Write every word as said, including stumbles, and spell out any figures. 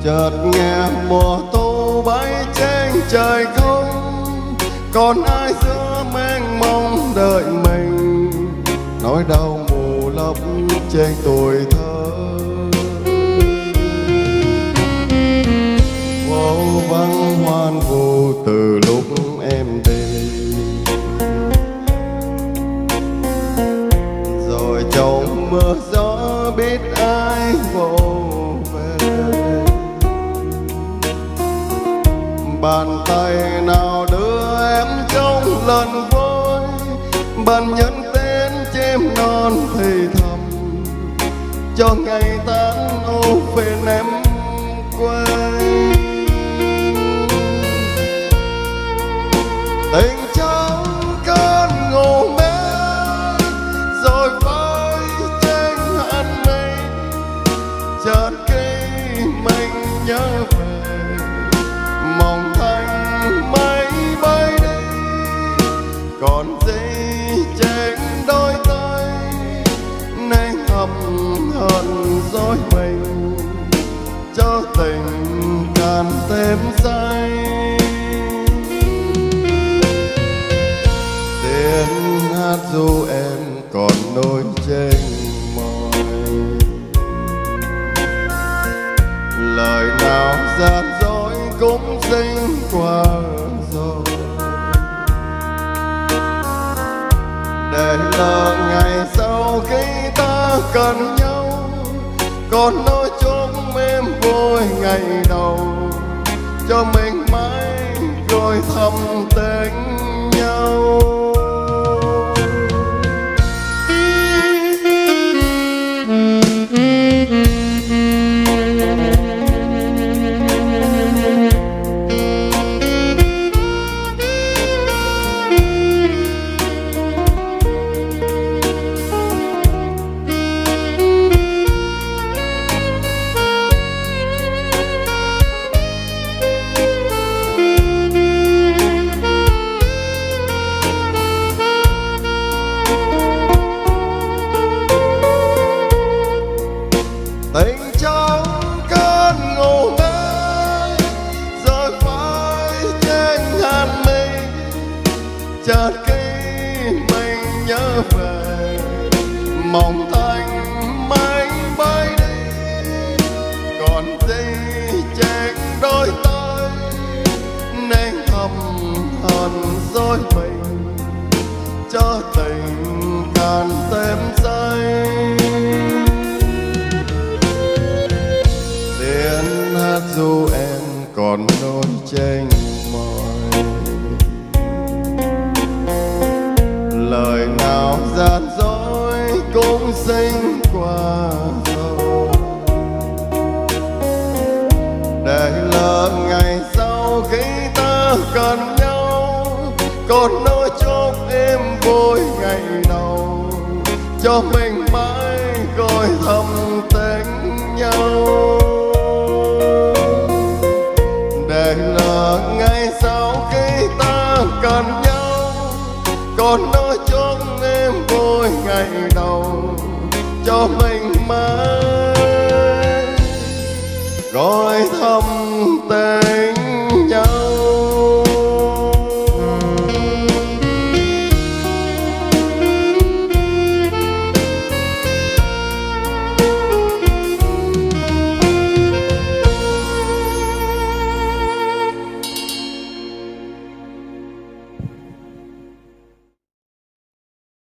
chợt nghe mùa thu bay trên trời không, còn ai giữa mênh mông đợi mình, nỗi đau mù lấp trên tuổi thơ. Vô vắng hoan vu từ lúc em đi, rồi trong mưa gió biết ai vô về. Bàn tay nào đưa em trong lần vơi, bàn nhẫn tên chim non thì thầm, cho ngày tháng âu phiền em quên. Tình trong cơn ngủ mê, rồi bay trên hạt mây, chợt khi mình nhớ về, mong thành mây bay đi, còn gì trên đôi tay, nay hầm hận dối mình, cho tình càng thêm say. Tiếng hát ru em còn nỗi trên môi, lời nào gian dối cũng sinh qua rồi, để lỡ ngày sau khi ta cần nhau, còn nỗi chốn êm vui ngày đầu, cho mình mãi rồi thầm tên nhau. Tình trong cơn ngủ mê, rồi phải trên hạt mây, chợt khi mình nhớ về, mong thành mây bay đi, còn gì trên đôi tay, nên thầm hận dối mình, cho tình càng thêm say. Hát ru em còn nỗi trên môi, lời nào gian dối cũng sinh qua rồi, để lỡ ngày sau khi ta cần nhau, còn nỗi chốc êm vui ngày đầu, cho mình mãi gọi thầm tên nhau. Để lỡ ngày sau khi ta cần nhau, còn nỗi chốn em vui ngày đầu, cho mình mãi gọi thầm